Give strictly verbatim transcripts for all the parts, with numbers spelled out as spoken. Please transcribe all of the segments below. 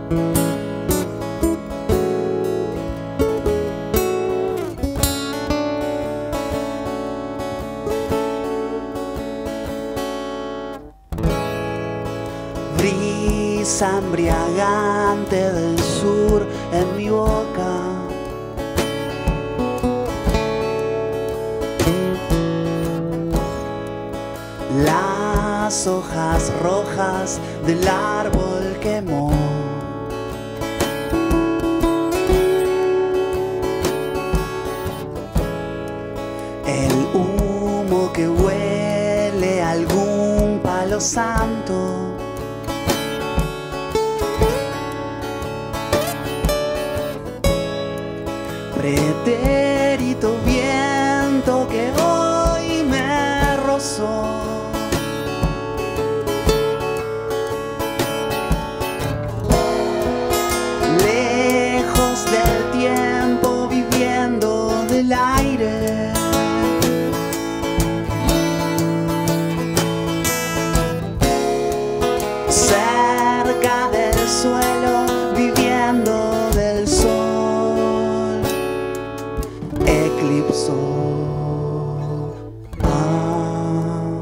Brisa embriagante del sur en mi boca. Las hojas rojas del árbol quemó. El humo que huele a algún palo santo. Pretérito viento que hoy me rozó. Lejos del tiempo, viviendo del aire. Cerca del suelo, viviendo del sol. Eclipsó. Ah.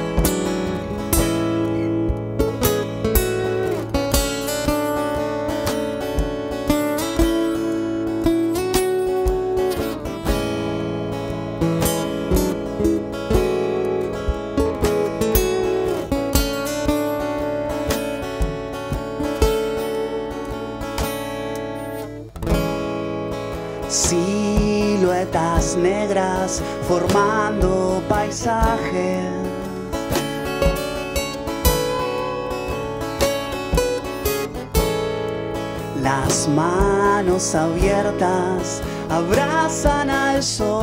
Siluetas negras formando paisajes. Las manos abiertas abrazan al sol.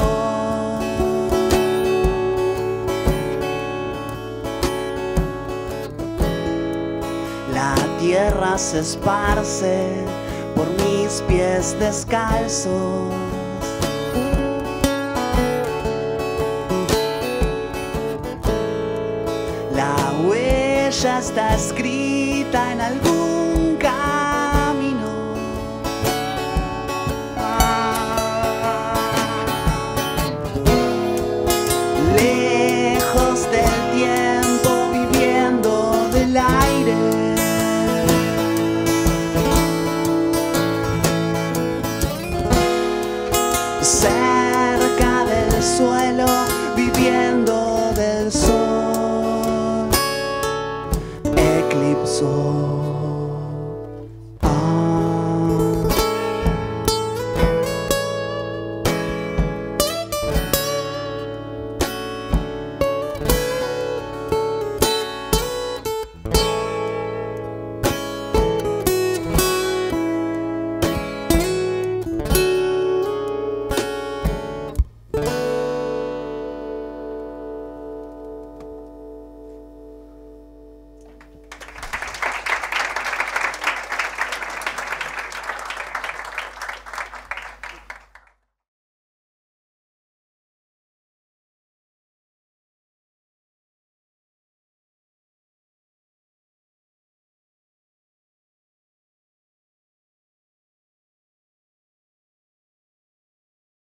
La tierra se esparce por mis pies descalzos. La huella está escrita en algún